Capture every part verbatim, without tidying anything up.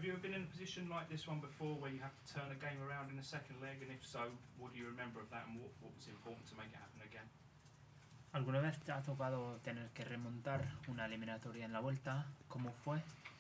Have you ever been in a position like this one before where you have to turn a game around in the second leg, and if so, what do you remember of that and what, what was important to make it happen again? ¿Alguna vez te ha tocado tener que remontar una eliminatoria en la vuelta? ¿Cómo fue?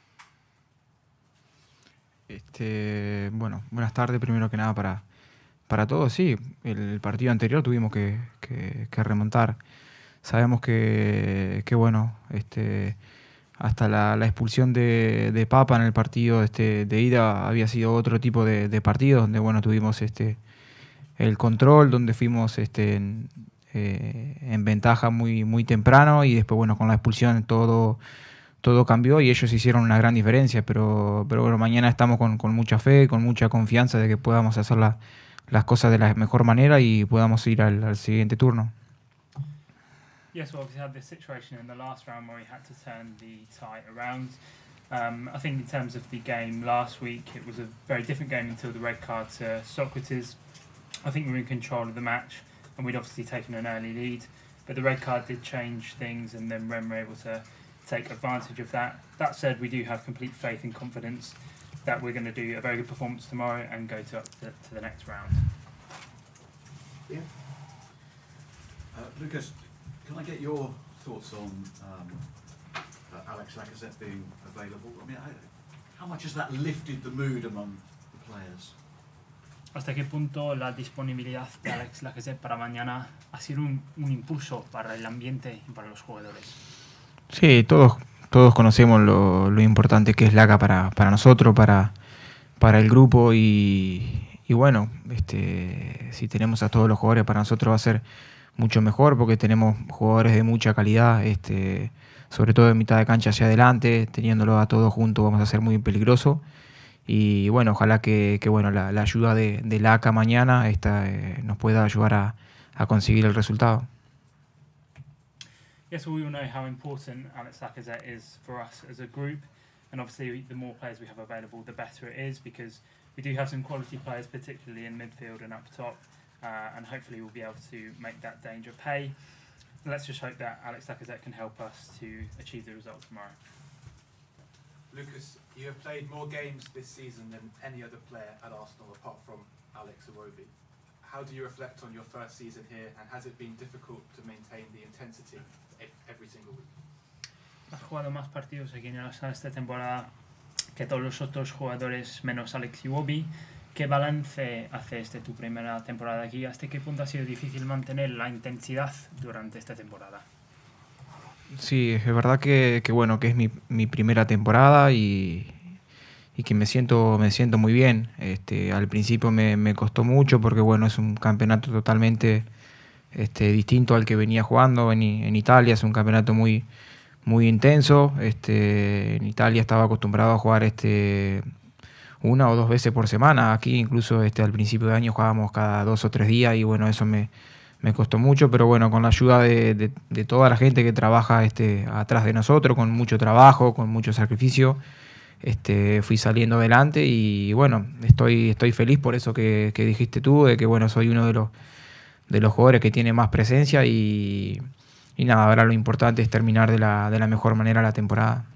Este, bueno, buenas tardes primero que nada para, para todos. Sí, el partido anterior tuvimos que, que, que remontar. Sabemos que, que bueno, este, hasta la, la expulsión de, de Papa en el partido este, de ida había sido otro tipo de, de partido donde bueno, tuvimos este, el control, donde fuimos este, en, eh, en ventaja muy, muy temprano y después bueno, con la expulsión todo... todo cambió y ellos hicieron una gran diferencia, pero, pero bueno, mañana estamos con, con mucha fe, con mucha confianza de que podamos hacer la, las cosas de la mejor manera y podamos ir al, al siguiente turno. Yes, well, obviously had this situation in the last round where we had to turn the tie around. Um, I think in terms of the game last week, it was a very different game until the red card to Socrates. I think we were in control of the match and we'd obviously taken an early lead, but the red card did change things and then Ren were able to take advantage of that. That said, we do have complete faith and confidence that we're going to do a very good performance tomorrow and go to, to, to the next round. Yeah. Uh, Lucas, can I get your thoughts on um, uh, Alex Lacazette being available? I mean, I, how much has that lifted the mood among the players? ¿Hasta qué punto la disponibilidad de Alex Lacazette para mañana ha sido un, un impulso para el ambiente y para los jugadores? Sí, todos, todos conocemos lo, lo importante que es Laca para, para nosotros, para, para el grupo y, y bueno, este, si tenemos a todos los jugadores para nosotros va a ser mucho mejor porque tenemos jugadores de mucha calidad, este, sobre todo en mitad de cancha hacia adelante, teniéndolo a todos juntos vamos a ser muy peligrosos y bueno, ojalá que, que bueno, la, la ayuda de, de Laca mañana esta, eh, nos pueda ayudar a, a conseguir el resultado. Yes, we all know how important Alex Lacazette is for us as a group, and obviously the more players we have available, the better it is, because we do have some quality players, particularly in midfield and up top, uh, and hopefully we'll be able to make that danger pay. Let's just hope that Alex Lacazette can help us to achieve the result tomorrow. Lucas, you have played more games this season than any other player at Arsenal apart from Alex Iwobi. How do you reflect on your first season here, and has it been difficult to maintain the intensity every single week? Has jugado más partidos aquí en el Arsenal esta temporada que todos los otros jugadores menos Alex Iwobi. ¿Qué balance hace este tu primera temporada aquí? ¿Hasta qué punto ha sido difícil mantener la intensidad durante esta temporada? Sí, es verdad que, que bueno, que es mi, mi primera temporada y, y que me siento, me siento muy bien. Este, al principio me, me costó mucho porque bueno, es un campeonato totalmente este, distinto al que venía jugando en, en Italia. Es un campeonato muy, muy intenso. Este, en Italia estaba acostumbrado a jugar este, una o dos veces por semana. Aquí incluso este, al principio de año jugábamos cada dos o tres días y bueno, eso me, me costó mucho, pero bueno, con la ayuda de, de, de toda la gente que trabaja este, atrás de nosotros, con mucho trabajo, con mucho sacrificio, este, fui saliendo adelante y bueno, estoy, estoy feliz por eso que, que dijiste tú, de que bueno, soy uno de los, de los jugadores que tiene más presencia y, y nada, ahora lo importante es terminar de la, de la mejor manera la temporada.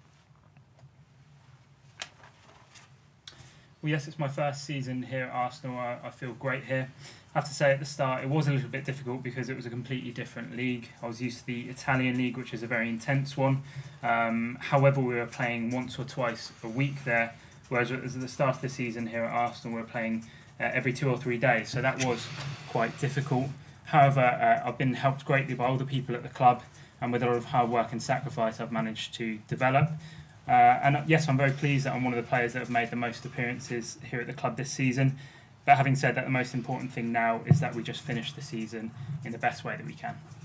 Well, yes, it's my first season here at Arsenal. I, I feel great here. I have to say at the start it was a little bit difficult because it was a completely different league. I was used to the Italian league, which is a very intense one. Um, however, we were playing once or twice a week there, whereas at the start of the season here at Arsenal we were playing uh, every two or three days, so that was quite difficult. However, uh, I've been helped greatly by all the people at the club, and with a lot of hard work and sacrifice I've managed to develop. Uh, and yes, I'm very pleased that I'm one of the players that have made the most appearances here at the club this season. But having said that, the most important thing now is that we just finish the season in the best way that we can.